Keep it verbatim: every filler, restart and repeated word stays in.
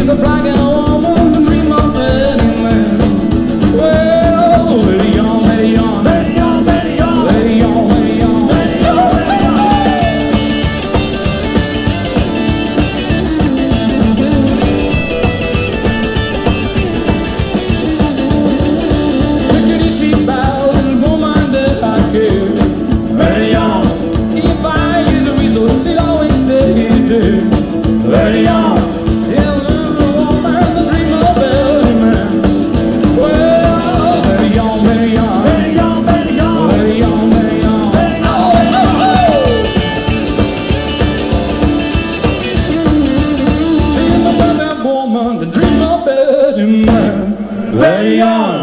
the flag and a woman, the dream of any man. Well, very young, very young, very young, very young, very young, very young, very young, very young. Rickety sheep bells and woman that I care. Very young. If I use a weasel, she'd always stay there. Very young. Very young.